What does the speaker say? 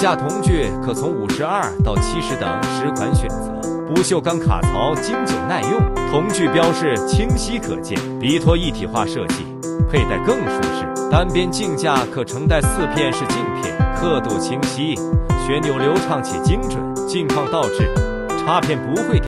价瞳距可从52到70等10款选择。不锈钢卡槽经久耐用，瞳距标示清晰可见，鼻托一体化设计，佩戴更舒适。单边镜架可承带4片式镜片，刻度清晰，旋钮流畅且精准，镜框倒置，插片不会掉。